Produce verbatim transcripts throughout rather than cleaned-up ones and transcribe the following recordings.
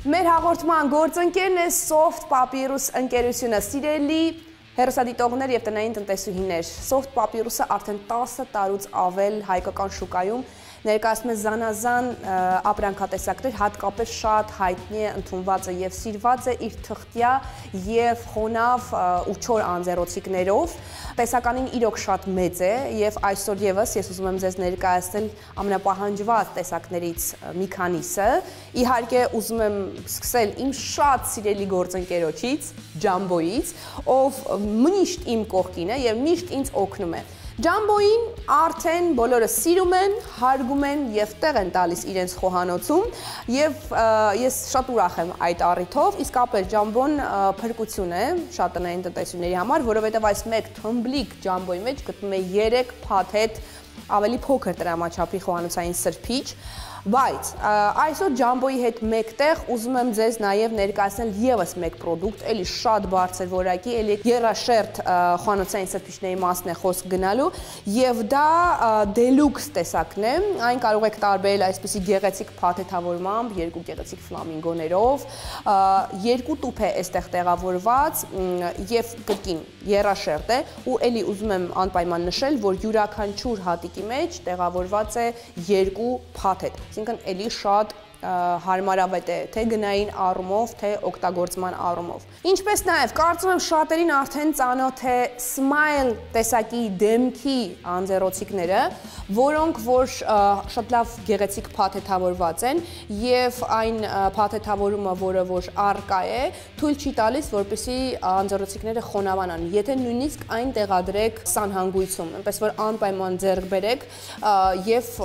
Մեր հաղորդման գործընկերն է Soft Papyrus ընկերությունը, սիրելի հեռուստադիտողներ և տնային տնտեսուհիներ։ Soft Papyrus-ը արդեն տասը տարուց ավել հայկական շուկայում ներկայացնում է զանազան ապրանքատեսակներ, հատկապես շատ հայտնի է, ընդունված է և սիրված է իր թղթյա և խոնավ ու չոր անձեռոցիկներով։ Տեսականին իրոք շատ մեծ է և այսօր ևս ես ուզում եմ ձեզ ներկայացնել ամենապահանջված տեսակներից մի քանիսը։ Իհարկե ուզում եմ սկսել իմ շատ սիրելի գործընկերոջից, Jumbo-ից, ով միշտ իմ կողքին է և միշտ ինձ օգնում է։ Jumbo-ին արդեն բոլորը սիրում են, հարգում են և տեղ են տալիս իրենց խոհանոցում և ես շատ ուրախ եմ այդ առիթով, իսկապես Jumbo-ն փրկություն է շատ տնային տնտեսուհիների համար, որովհետև այս մեկ թմբլիկ Jumbo-ի մեջ գտնում է երեք փաթեթ ավելի փոքր տրամաչափի խոհանոցային սրբիչ, բայց այսօր Jumbo-ի հետ մեկտեղ ուզում եմ ձեզ նաև ներկայացնել ևս մեկ պրոդուկտ, էլի շատ բարձր որակի, էլի եռաշերտ խոհանոցային սրբիչների մասն է խոսք գնալու և դա դելուքս տեսակն է, այն կարող եք տարբերել այսպիսի գեղեցիկ փաթեթավորմամբ, երկու գեղեցիկ ֆլամինգոներով, երկու տուփ է այստեղ տեղավորված և կրկին եռաշերտ է ու էլի ուզում եմ անպայման նշել, որ յուրաքանչյուր հատիկի մեջ տեղավորված է երկու փաթեթ, այսինքն էլի շատ հարմարավետ է թե գնային առումով, թե օգտագործման առումով։ Ինչպես նաև կարծում եմ շատերին արդեն ծանոթ է Smile տեսակի դեմքի անձեռոցիկները, որոնք որ շատ լավ գեղեցիկ փաթեթավորված են և այն փաթեթավորումը, որը որ առկա է, թույլ չի տալիս, որպեսզի անձեռոցիկները խոնավանան, եթե նույնիսկ այն տեղադրեք սանհանգույցում, այնպես որ անպայման ձեռք բերեք և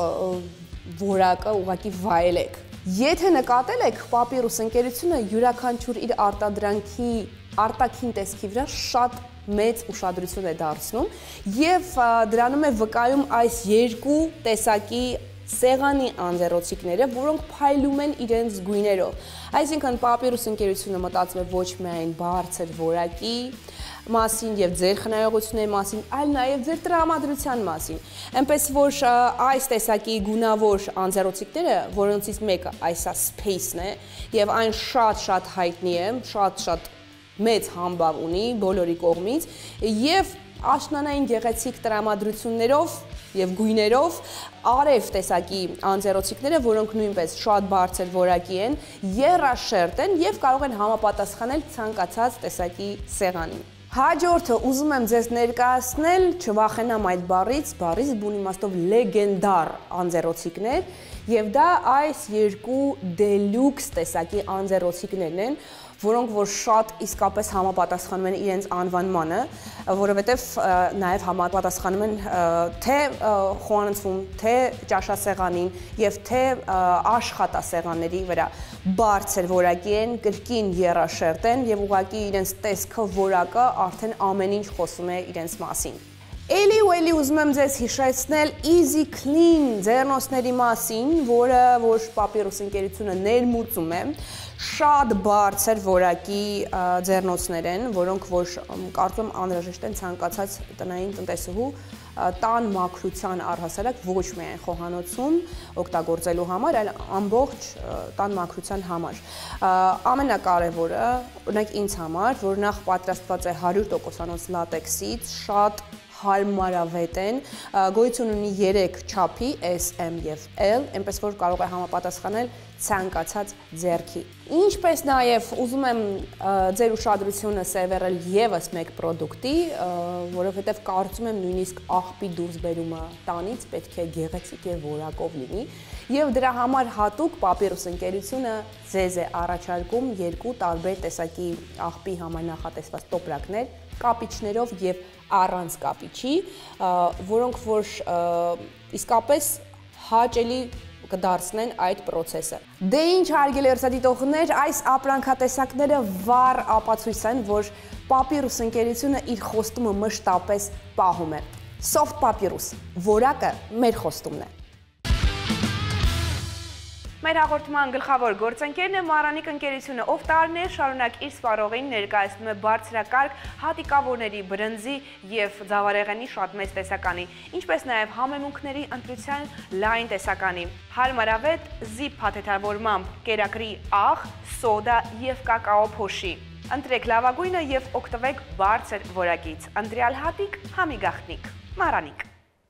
որակը ուղղակի վայելեք։ Եթե նկատել եք, Papyrus ընկերությունը յուրաքանչյուր իր արտադրանքի արտաքին տեսքի վրա շատ մեծ ուշադրություն է դարձնում և դրանում է վկայում այս երկու տեսակի սեղանի անձեռոցիկները, որոնք փայլում են իրենց գույներով։ Այսինքն Papyrus ընկերությունը մտածում է ոչ միայն բարձր որակի մասին և ձեր խնայողությունների մասին, այլ նաև ձեր տրամադրության մասին։ Էնպես որ այս տեսակի գունավոր անձեռոցիկները, որոնցից մեկը այսա Space-ն է և այն շատ-շատ հայտնի է, շատ-շատ մեծ համբավ ունի բոլորի կողմից և աշնանային գեղեցիկ տրամադրություններով և գույներով արև տեսակի անձեռոցիկները, որոնք նույնպես շատ բարձր որակի են, եռաշերտ են և կարող են համապատասխանել ցանկացած տեսակի սեղանին։ Հաջորդը ուզում եմ ձեզ ներկայացնել, չվախենամ այդ բառից, բառից բուն իմաստով լեգենդար անձեռոցիկներ և դա այս երկու դելուքս տեսակի անձեռոցիկներն են, որոնք որ շատ իսկապես համապատասխանում են իրենց անվանմանը, որովհետև նաև համապատասխանում են թե խոհանոցում, թե ճաշասեղանին և թե աշխատասեղանների վրա։ Բարձր որակի են, կրկին եռաշերտ են և ուղղակի իրենց տեսքը, որակը արդեն ամեն ինչ խոսում է իրենց մասին։ Էլի ու էլի ուզում եմ ձեզ հիշեցնել Easy Clean ձեռնոցների մասին, որը որ Papyrus ընկերությունը ներմուծում է, շատ բարձր որակի ձեռնոցներ են, որոնք որ կարծում անհրաժեշտ են ցանկացած տնային տնտեսուհու տան մաքրության առհասարակ ոչ միայն խոհանոցում օգտագործելու համար, այլ ամբողջ տան մաքրության համար։ Ամենակարևորը, օրինակ ինձ համար, որ նախ պատրաստված է հարյուր տոկոսանոց լատեքսից, շատ հարմարավետ են, գոյություն ունի երեք չափի S, M և L, այնպես որ կարող է համապատասխանել ցանկացած ձեռքի։ Ինչպես նաև ուզում եմ ձեր ուշադրությունը սևեռել ևս մեկ պրոդուկտի, որովհետև կարծում եմ նույնիսկ աղբի դուրս բերումը տանից պետք է գեղեցիկ և որակով լինի և դրա համար հատուկ Papyrus ընկերությունը ձեզ է առաջարկում երկու տարբեր տեսակի աղբի համար նախատեսված տոպրակներ, կապիչներով և առանց կապիչի, որոնք որ իսկապես հաճելի կդարձնեն այդ պրոցեսը։ Դե ինչ հարգելի հեռուստադիտողներ, այս ապրանքատեսակները վառ ապացույց են, որ Papyrus ընկերությունը իր խոստումը մշտապես պահում է։ Soft Papyrus, որակը մեր խոստումն է։ Մեր հաղորդման գլխավոր գործընկերն է Մարանիկ ընկերությունը, ով տարիներ շարունակ իր սպառողին ներկայացնում է բարձրակարգ հատիկավորների, բրնձի և ձավարեղենի շատ մեծ տեսականի, ինչպես նաև համեմունքների ընտրության լայն տեսականի, հարմարավետ զիպ փաթեթավորմամբ կերակրի աղ, սոդա և կակաո փոշի։ Ընտրեք լավագույնը և օգտվեք բարձր որակից։ Ընտրյալ հատիկ, համի գաղտնիք։ Մարանիկ։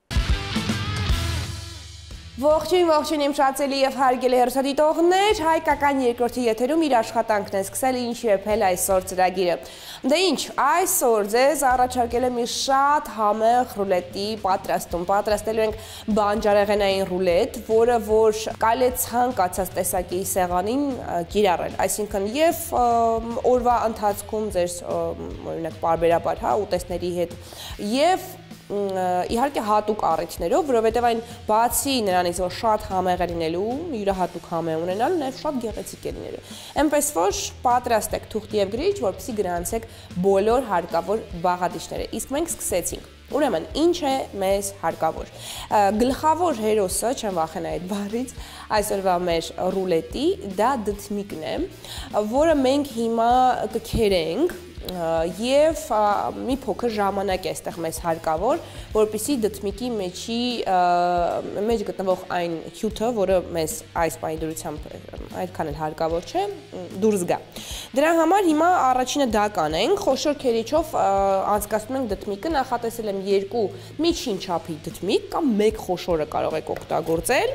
Ողջույն, ողջույն իմ շատելի և հարգելի հեռուստադիտողներ, հայկական երկրորդի եթերում իր աշխատանքն է սկսել ինչ եփել այսօր ծրագիրը։ Դե ինչ, այսօր ձեզ առաջարկել եմ մի շատ համեղ ռուլետի պատրաստում։ Պատրաստելու ենք բանջարեղենային ռուլետ, որը որ կարելի է ցանկացած տեսակի սեղանին կիրառել, այսինքն եւ օրվա ընթացքում ձեր օրինակ պարբերաբար, հա, ուտեստների հետ եւ իհարկե հատուկ առիթներով, որովհետև այն բացի նրանից, որ շատ համեղ է լինելու, յուրահատուկ համ է ունենալու, նաև շատ գեղեցիկ է լինելու։ Էնպես որ պատրաստեք թուղթ և գրիչ, որպեսզի գրանցեք բոլոր հարկավոր բաղադրիչները։ Իսկ մենք սկսեցինք։ Ուրեմն, ինչ է մեզ հարկավոր։ Գլխավոր հերոսը, չեմ վախենա այդ բառից, այսօրվա մեր ռուլետի, դա դդմիկն է, որը մենք հիմա կքերենք և մի փոքր ժամանակ է այստեղ մեզ հարկավոր, որպեսզի դդմիկի մեջ գտնվող այն հյութը, որը մեզ այս պահի դրությամբ այդքան էլ հարկավոր չէ, դուրս գա։ Դրա համար հիմա առաջինը դա կանենք, խոշոր քերիչով անցկացնում ենք դդմիկը, նախատեսել եմ երկու միջին չափի դդմիկ կամ մեկ խոշորը կարող եք օգտագործել։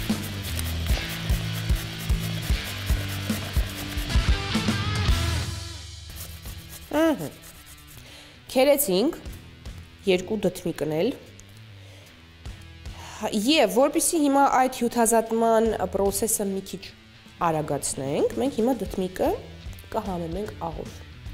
Քերեցինք երկու դդմիկն էլ և որպեսզի հիմա այդ հյութազատման պրոցեսը մի քիչ արագացնենք, մենք հիմա դդմիկը կհամեմենք աղով։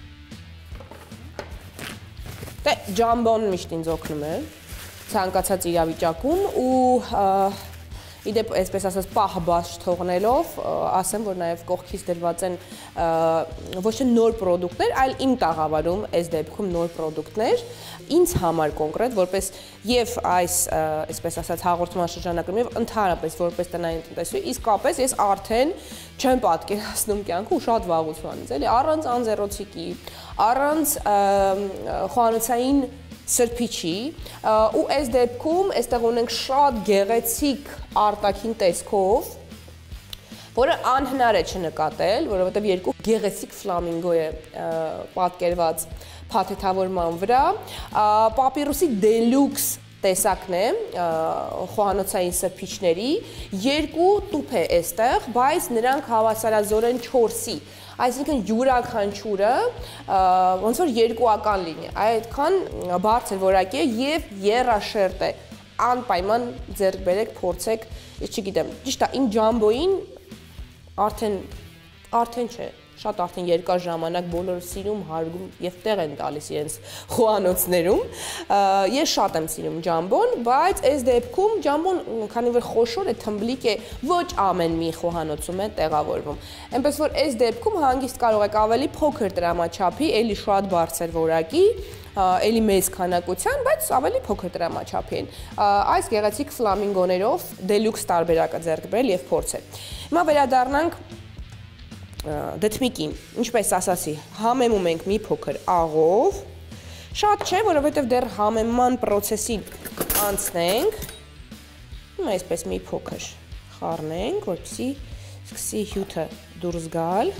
Դե ջամբոն միշտ ինձ օգնում է ցանկացած իրավիճակում ու իդեպ, այսպես ասած, պահ բաց չթողնելով, ասեմ, որ նաև կողքից դրված են ոչ թե նոր պրոդուկտներ, այլ իմ տաղավարում այս դեպքում նոր պրոդուկտներ, ինձ համար կոնկրետ, որպես և այս, այսպես ասած, հաղորդման շրջանակում և ընդհանրապես որպես տնային տնտեսուհի, իսկապես ես արդեն չեմ պատկերացնում կյանքը ու շատ վաղուց, էլի, առանց անձեռոցիկի, առանց խոհանոցային սրբիչի ու այս դեպքում այստեղ ունենք շատ գեղեցիկ արտաքին տեսքով, որը անհնար է չնկատել, որովհետև երկու գեղեցիկ ֆլամինգո է պատկերված փաթեթավորման վրա, պապիրուսի դելյուքս տեսակն է խոհանոցային սրբիչների, երկու տուփ է այստեղ, բայց նրանք հավասարազորեն չորսի, այսինքն յուրաքանչյուրը ոնց որ երկուական լինի, այդքան բարձր որակի է և եռաշերտ է, անպայման ձեռք բերեք, փորձեք, ես չգիտեմ, ճիշտ է, իմ ջամբոին արդեն, արդեն չէ, շատ արդեն երկար ժամանակ բոլորը սիրում, հարգում և տեղ են տալիս իրենց խոհանոցներում, ես շատ եմ սիրում ջամբոն, բայց այս դեպքում ջամբոն, քանի որ խոշոր է, թմբլիկ է, ոչ ամեն մի խոհանոցում է տեղավորվում, այնպես որ այս դեպքում հանգիստ կարող եք ավելի փոքր տրամաչափի, էլի շատ բարձր որակի, էլի մեծ քանակության, բայց ավելի փոքր տրամաչափի են, այս գեղեցիկ ֆլամինգոներով դելյուքս տարբերակը ձեռք բերել և փորձել։ Հիմա վերադառնանք դդմիկին, ինչպես ասացի, համեմում ենք մի փոքր աղով, շատ չէ, որովհետև դեռ համեմման պրոցեսին անցնենք, հիմա այսպես մի փոքր խառնենք, որպեսզի սկսի հյութը դուրս գալ։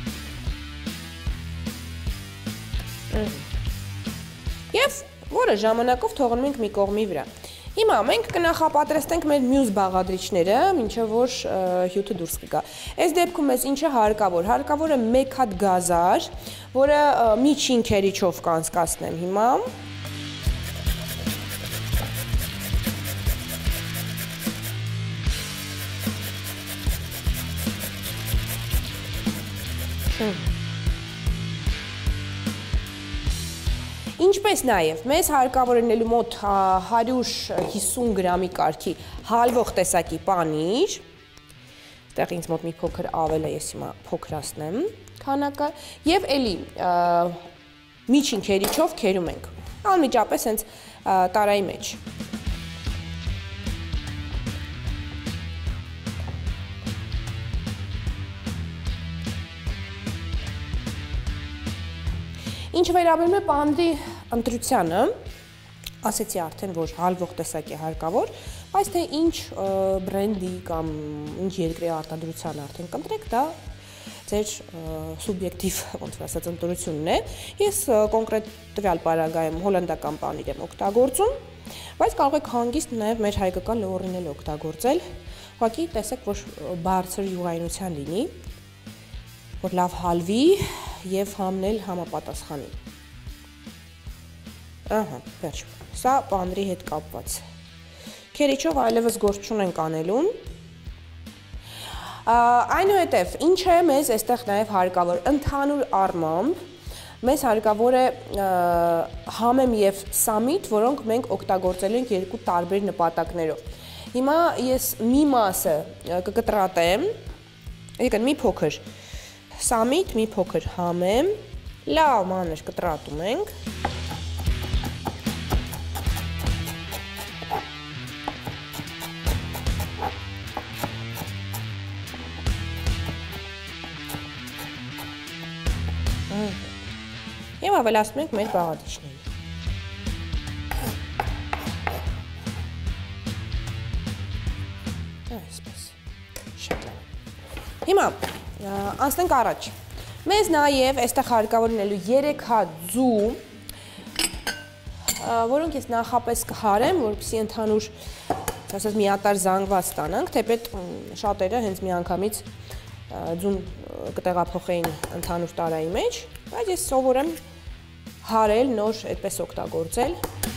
Եվ որը ժամանակով թողնում ենք մի կողմի վրա։ Հիմա մենք կնախապատրաստենք մեր մյուս բաղադրիչները, մինչև որ հյութը դուրս կգա։ Այս դեպքում մեզ ինչ է հարկավոր։ Հարկավոր է մեկ հատ գազար, որը միջին քերիչով կանցկացնեմ հիմա։ Ինչպես նաև մեզ հարկավոր լինելու մոտ հարյուր հիսուն գրամի կարգի հալվող տեսակի պանիր, այստեղ ինձ մոտ մի փոքր ավել է, ես հիմա փոքրացնեմ քանակը, և էլի միջին քերիչով քերում ենք, անմիջապես հենց տարայի մեջ։ Ինչ վերաբերում է պանրի ընտրությանը, ասեցի արդեն, որ հալվող տեսակ է հարկավոր, բայց թե ինչ բրենդի կամ ինչ երկրի արտադրության արդեն կընտրեք, դա ձեր սուբյեկտիվ, ոնց որ ասած, ընտրությունն է։ Ես կոնկրետ տվյալ պարագայում հոլանդական պանիր եմ օգտագործում, բայց կարող եք հանգիստ նաև մեր հայկական լոռին էլ օգտագործել։ Ուղղակի տեսեք, որ բարձր յուղայնության լինի, որ լավ հալվի եւ համնել համապատասխանի։ Ահա, վերջ։ Սա պանրի հետ կապված։ Քերիչով այլևս գործ չունենք անելուն։ Այնուհետև, ինչ է մեզ այստեղ նաև հարկավոր, ընդհանուր առմամբ մեզ հարկավոր է համեմ եւ սամիտ, որոնք մենք օգտագործել ենք երկու տարբեր նպատակներով։ Հիմա ես մի մասը կկտրատեմ, եկան մի փոքր սամիտ, մի փոքր համեմ, լավ մանր կտրատում ենք։ Եվ ավելացնում ենք մեր բաղադրիչներին։ Այսպես։ Շատ լավ։ Հիմա անցնենք առաջ։ Մեզ նաև այստեղ հարկավոր լինելու երեք հատ ձու, որոնք ես նախապես կհարեմ, որպեսզի ընդհանուր, ասած միատարր զանգված ստանանք, թեպետ շատերը հենց միանգամից ձուն կտեղափոխեին ընդհանուր տարայի մեջ, բայց ես սովոր եմ հարել, նոր այդպես օգտագործել։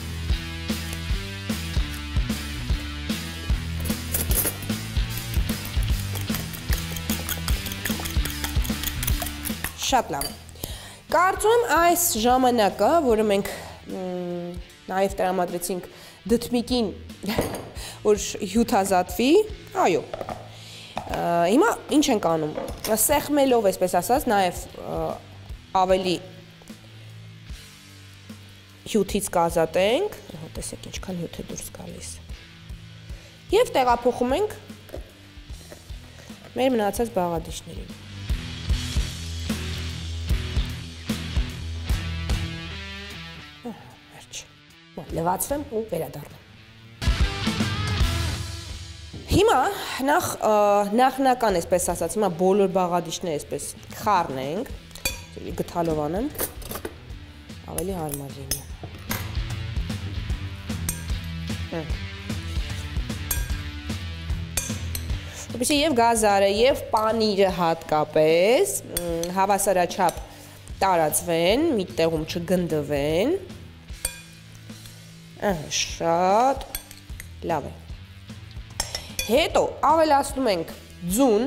Շատ լավ։ Կարծում եմ այս ժամանակը, որը մենք նաև տրամադրեցինք դդմիկին, որ հյութազատվի, այո, հիմա ինչ ենք անում, սեղմելով, այսպես ասած, նաև ավելի հյութից կազատենք, տեսեք ինչքան հյութ է դուրս գալիս, և տեղափոխում ենք մեր մնացած բաղադրիչներին։ Լվացվեմ ու վերադառնամ։ Հիմա նախնական, այսպես ասած, հիմա բոլոր բաղադրիչները այսպես խառնենք, գթալով անեմ, ավելի հարմար լինի։ Որպեսզի և գազարը, և պանիրը հատկապես հավասարաչափ տարածվեն, մի տեղում չգնդվեն։ Շատ լավ է։ Հետո ավելացնում ենք ձուն,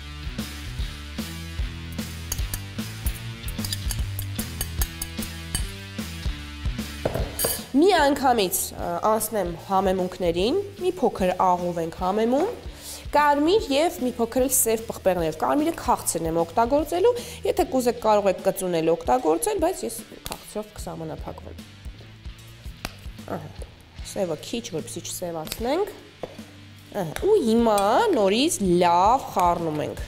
մի անգամից անցնեմ համեմունքներին, մի փոքր աղով ենք համեմում, կարմիր և մի փոքր էլ սև պղպեղներով, կարմիրը քաղցրն եմ օգտագործելու, եթե կուզեք կարող եք կծունել օգտագործել, բայց ես քաղցրով կսահմանափակվեմ։ Սևը քիչ, որպեսզի չսևացնենք, ու հիմա նորից լավ խառնում ենք։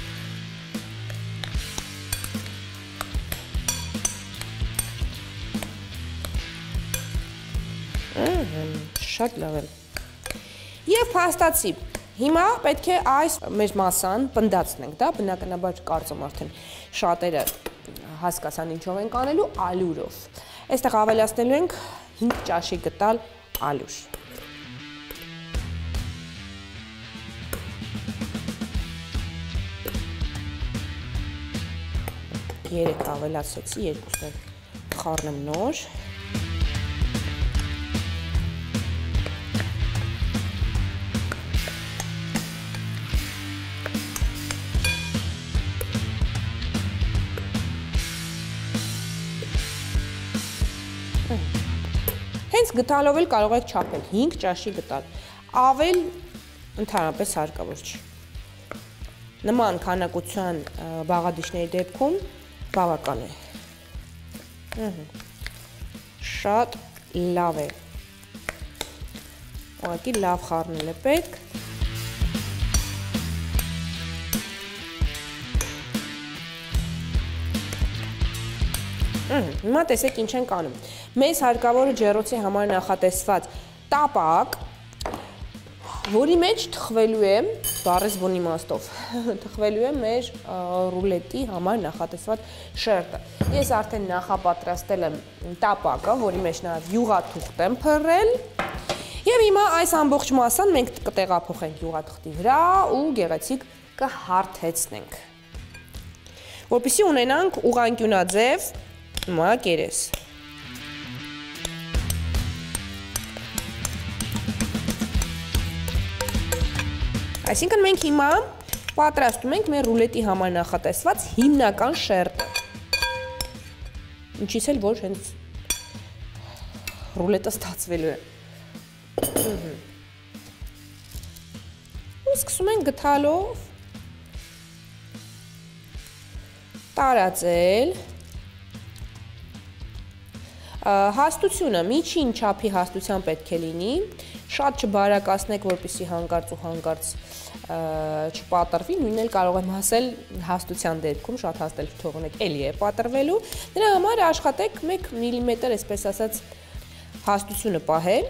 Շատ լավ է։ Եվ փաստացի, հիմա պետք է այս մեր մասան պնդացնենք, դա բնականաբար կարծում արդեն շատերը հասկացան ինչով ենք անելու, ալյուրով։ Այստեղ ավելացնելու ենք հինգ ճաշի գտալ ալյուր։ Երեք ավելացեցի, երկուսն էլ խառնեմ նոր։ Հենց գտալով էլ կարող եք չափել, հինգ ճաշի գտալ, ավել ընդհանրապես հարկավոր չի։ Նման քանակության բաղադրիչների դեպքում բավական է։ Շատ լավ է։ Ուղղակի լավ խառնել է պետք։ Հիմա տեսեք ինչ ենք անում։ Մեզ հարկավոր է ջեռոցի համար նախատեսված տապակ, որի մեջ թխվելու է, բառեզբուն իմաստով, թխվելու է մեր ռուլետի համար նախատեսված շերտը։ Ես արդեն նախապատրաստել եմ տապակը, որի մեջ նաև յուղաթուղթ եմ փռել, եւ հիմա այս ամբողջ մասան մենք կտեղափոխենք յուղաթղթի վրա ու գեղեցիկ կհարթեցնենք, որպեսզի ունենանք ուղղանկյունաձև մակերես։ Այսինքն մենք հիմա պատրաստում ենք մեր ռուլետի համար նախատեսված հիմնական շերտը։ Ինչից էլ որ հենց ռուլետը ստացվելու է։ Ու սկսում ենք գթալով տարածել հաստությունը, միջին չափի հաստության պետք է լինի, շատ չբարակացնեք, որպեսզի հանկարծ ու հանկարծ չպատրվի, նույնն էլ կարող եմ ասել հաստության դեպքում, շատ հաստել թողնեք, էլի է պատրվելու, դրա համար աշխատեք մեկ միլիմետր, այսպես ասած, հաստությունը պահել։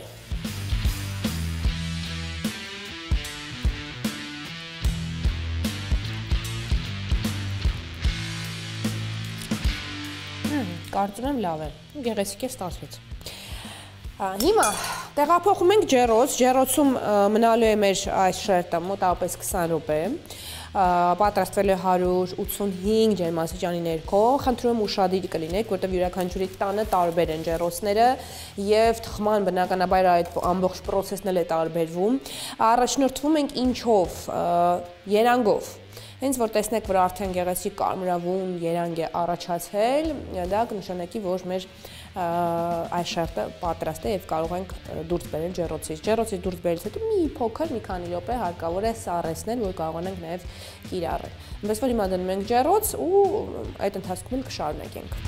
Կարծում եմ լավ է, գեղեցիկ է ստացվեց։ Հիմա տեղափոխում ենք ջեռոց, ջեռոցում մնալու է մեր այս շերտը մոտավորապես քսան րոպե, պատրաստվել է հարյուր ութսունհինգ ջերմաստիճանի ներքո, խնդրում եմ ուշադիր կլինեք, որտեղ յուրաքանչյուրի տանը տարբեր են ջեռոցները եւ թխման բնականաբար այդ ամբողջ process-ն էլ է տարբերվում։ Առաջնորդվում ենք ինչով, երանգով։ Հենց որ տեսնեք, որ արդեն գեղեցիկ կարմրավուն երանգ է առաջացել, դա կնշանակի, որ մեր այս շերտը պատրաստ է եւ կարող ենք դուրս բերել ջեռոցից։ Ջեռոցից դուրս բերելուց հետո մի փոքր, մի քանի րոպե հարկավոր է սառեցնել, որ կարողանանք նաեւ կիրառել։ Այնպես որ հիմա դնում ենք ջեռոց ու այդ ընթացքում էլ կշարունակենք։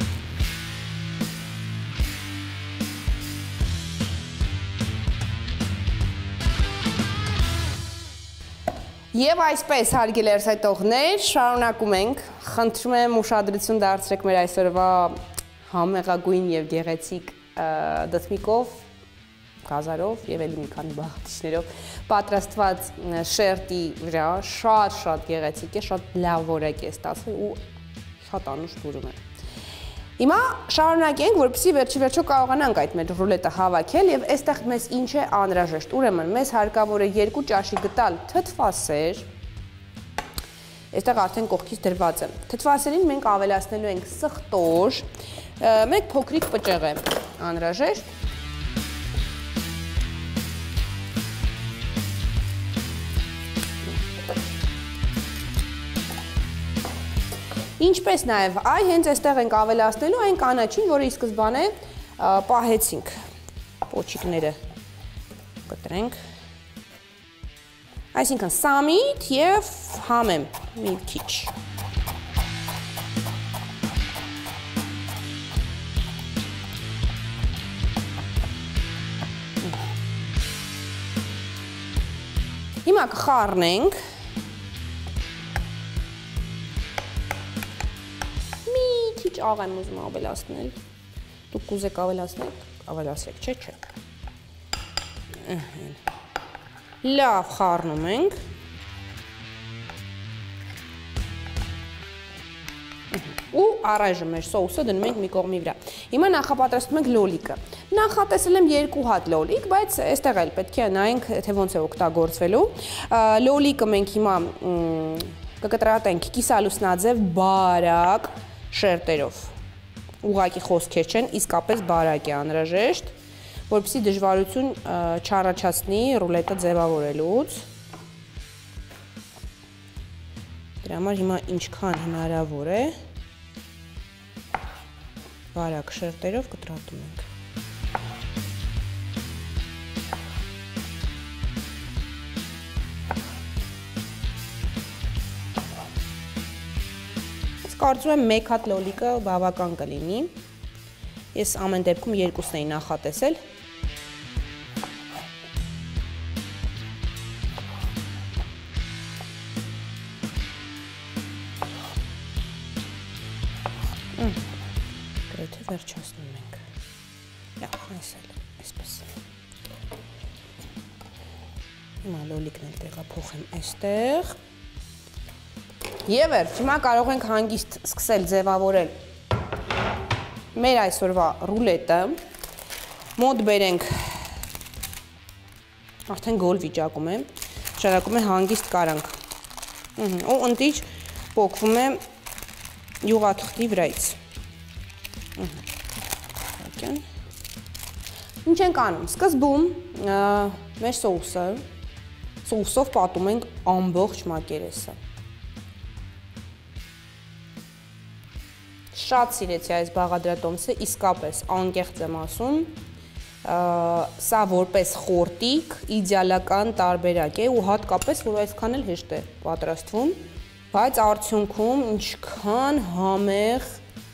Եվ այսպես, հարգելի լսողներ, շարունակում ենք, խնդրում եմ ուշադրություն դարձրեք մեր այսօրվա համեղագույն եւ գեղեցիկ դդմիկով, գազարով եւ ելի մի քանի բաղադրիչներով պատրաստված շերտի վրա, շատ-շատ գեղեցիկ է, շատ լավ որակ է ստացվել ու շատ անուշ դուրում է։ Հիմա շարունակենք, որպեսզի վերջի վերջո կարողանանք այդ մեր ռուլետը հավաքել եւ այստեղ մեզ ինչ է անհրաժեշտ։ Ուրեմն մեզ հարկավոր է երկու ճաշի գտալ թթվասեր։ Այստեղ արդեն կողքից դրված է։ Թթվասերին մենք ավելացնելու ենք սխտոր, մեկ փոքրիկ պճեղ է անհրաժեշտ։ Ինչպես նաև այ հենց այստեղ ենք ավելացնելու այն կանաչին, որը ի սկզբանե պահեցինք, պոչիկները կտրենք, այսինքն սամիտ և համեմ մի քիչ։ Հիմա կխառնենք, աղ եմ ուզում ավելացնել, դուք կուզեք ավելացնեք, ավելացեք, չէ, չէ։ Լավ խառնում ենք։ Ու առայժմ մեր սոուսը դնում ենք մի կողմի վրա։ Հիմա նախապատրաստում ենք լոլիկը։ Նախատեսել եմ երկու հատ լոլիկ, բայց այստեղ էլ պետք է նայենք, թե ոնց է օգտագործվելու։ Լոլիկը մենք հիմա կկտրատենք կիսալուսնաձև բարակ շերտերով, ուղղակի խոսքեր չեն, իսկապես բարակ է անհրաժեշտ, որպեսզի դժվարություն չառաջացնի ռուլետը ձևավորելուց։ Դրա համար հիմա ինչքան հնարավոր է բարակ շերտերով կտրատում ենք։ Կարծում եմ մեկ հատ լոլիկը բավական կլինի, ես ամեն դեպքում երկուսն էի նախատեսել։ վերջացնում ենք։ Լավ, այս էլ այսպես։ Հիմա լոլիկն էլ տեղափոխեմ այստեղ։ Եվ վերջ, հիմա կարող ենք հանգիստ սկսել ձևավորել մեր այսօրվա ռուլետը, մոտ բերենք, արդեն գոլ վիճակում է, շարակում է հանգիստ կարանք, ու ընտիչ պոկվում է յուղաթղթի վրայից։ Ինչ ենք անում, սկզբում մեր սոուսը, սոուսով պատում ենք ամբողջ մակերեսը։ Շատ սիրեցի այս բաղադրատոմսը, իսկապես անկեղծ եմ ասում, սա որպես խորտիկ, իդեալական տարբերակ է ու հատկապես, որ այսքան էլ հեշտ է պատրաստվում, բայց արդյունքում ինչքան համեղ,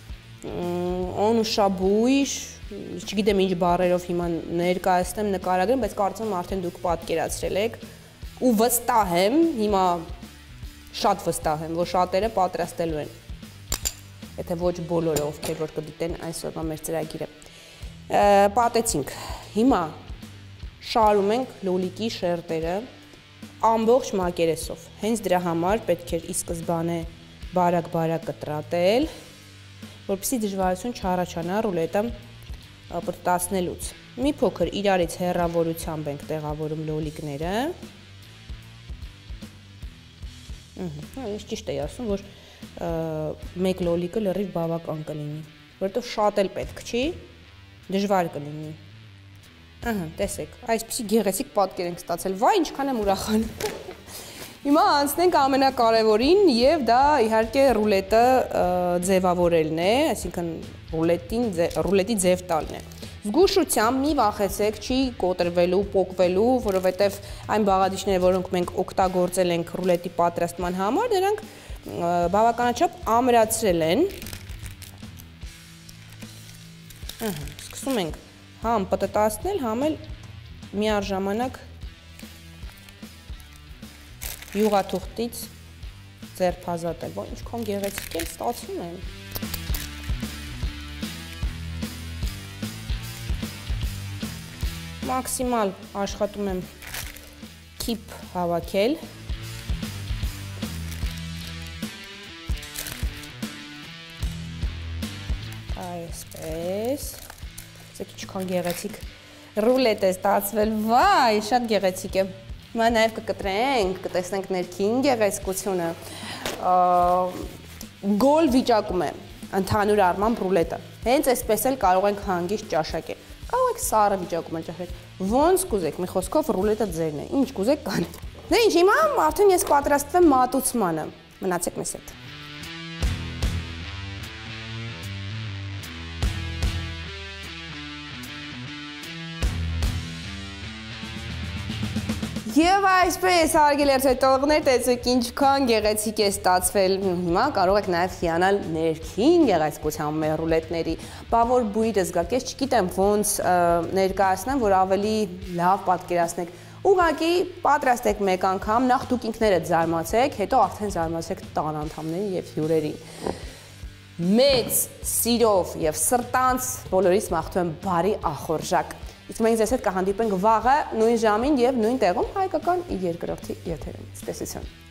անուշաբույր, չգիտեմ ինչ բառերով հիմա ներկայացնեմ, նկարագրեմ, բայց կարծում եմ արդեն դուք պատկերացրել եք ու վստահ եմ, հիմա շատ վստահ եմ, որ շատերը պատրաստելու են։ Եթե ոչ բոլորը, ովքեր որ կդիտեն այսօրվա մեր ծրագիրը։ Պատեցինք, հիմա շարում ենք լոլիկի շերտերը ամբողջ մակերեսով, հենց դրա համար պետք էր ի սկզբանե բարակ-բարակ կտրատել, որպեսզի դժվարություն չառաջանա ռուլետը պտտացնելուց։ Մի փոքր իրարից հեռավորությամբ ենք տեղավորում լոլիկները։ Ես ճիշտ էի ասում, որ մեկ լոլիկը լրիվ բավական կլինի, որովհետև շատ էլ պետք չի, դժվար կլինի։ Ահա, տեսեք, այսպիսի գեղեցիկ պատկեր ենք ստացել, վայ, ինչքան եմ ուրախանում։ Հիմա անցնենք ամենակարևորին եւ դա իհարկե ռուլետը ձևավորելն է, այսինքն ռուլետին ռուլետի ձև տալն է։ Զգուշությամբ մի վախեցեք, չի կոտրվելու, պոկվելու, որովհետև այն բաղադրիչները, որոնք մենք օգտագործել ենք ռուլետի պատրաստման համար, նրանք բավականաչափ ամրացրել են։ Սկսում ենք համ պտտացնել, համ էլ միառժամանակ յուղաթուղթից ձերբազատել, որ ինչքան գեղեցիկ էլ ստացվում է։ Մաքսիմալ աշխատում եմ քիփ հավաքել։ Այսպես, ասեք ինչքան գեղեցիկ ռուլետ է ստացվել, վայ, շատ գեղեցիկ է։ Հիմա նաև կկտրենք, կտեսնենք ներքին գեղեցկությունը, գոլ վիճակում է ընդհանուր առմամբ ռուլետը, հենց այսպես էլ կարող ենք հանգիստ ճաշակել, կարող եք սառը վիճակում էլ ճաշակել, ոնց կուզեք, մի խոսքով ռուլետը ձերն է, ինչ կուզեք կանեք։ Դե ինչ, հիմա արդեն ես պատրաստվեմ մատուցմանը, մնացեք մեզ հետ։ Եվ այսպես, հարգելի երթեւողներ, տեսեք ինչքան գեղեցիկ է ստացվել։ Հիմա կարող եք նաև հիանալ ներքին գեղեցկությամբ մեր ռուլետների։ Բա որ բույրը զգաք, ես չգիտեմ ոնց ներկայացնեմ, որ ավելի լավ պատկերացնեք։ Ուղղակի պատրաստեք մեկ անգամ, նախ դուք ինքներդ զարմացեք, հետո արդեն զարմացեք տան անդամներին եւ հյուրերին։ Մեծ սիրով եւ սրտանց բոլորիս մաղթում եմ բարի ախորժակ։ Իսկ մենք ձեզ հետ կհանդիպենք վաղը նույն ժամին եւ նույն տեղում հայկական երկրորդի եթերում։ Ցտեսություն։